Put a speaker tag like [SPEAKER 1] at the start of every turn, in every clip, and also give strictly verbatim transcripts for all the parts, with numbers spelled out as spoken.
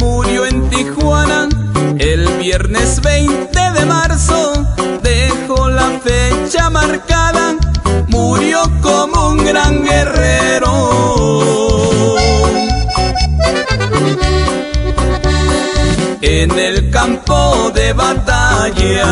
[SPEAKER 1] murió en Tijuana el viernes veinte de marzo. Dejó la fecha marcada, murió como un gran guerrero. En el campo de batalla,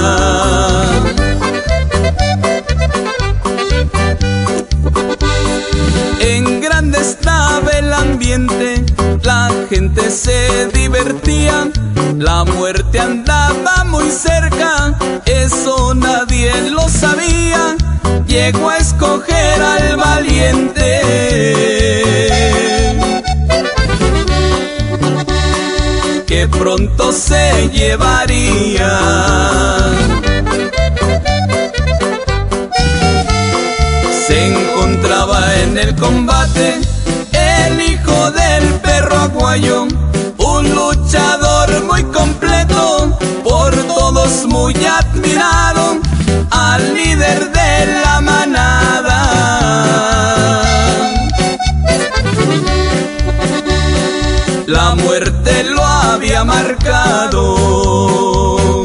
[SPEAKER 1] en grande estaba el ambiente, la gente se divertía, la muerte andaba muy cerca, eso nadie lo sabía. Llegó a escoger al valiente, que pronto se llevaría. Se encontraba en el combate el hijo del perro aguayo, un luchador muy completo, por todos muy admirado, al líder de la manada. La muerte lo había marcado.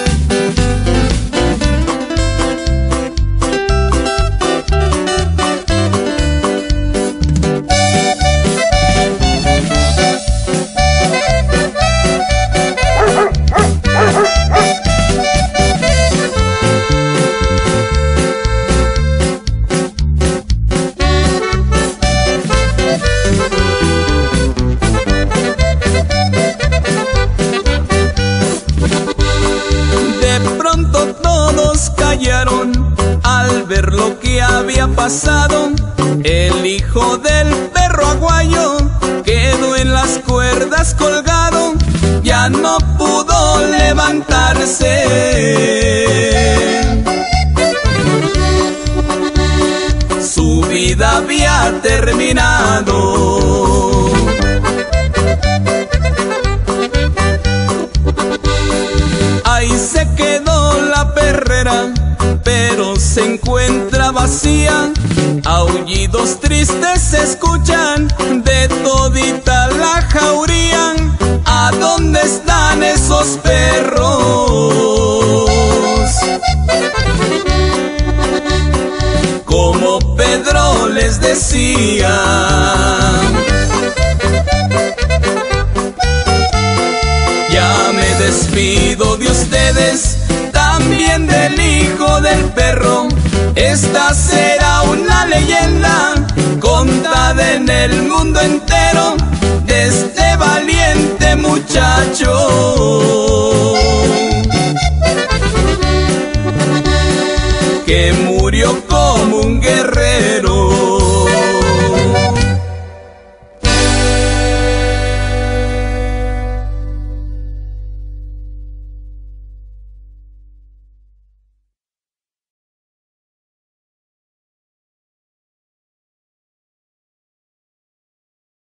[SPEAKER 1] Al ver lo que había pasado, el hijo del perro aguayo quedó en las cuerdas colgado, ya no pudo levantarse. Su vida había terminado. Ahí se quedó la perrera, pero se encuentra vacía. Aullidos tristes se escuchan de todita la jauría. ¿A dónde están esos perros? Como Pedro les decía. Ya me despido de ustedes, también del hijo del perro. Esta será una leyenda contada en el mundo entero.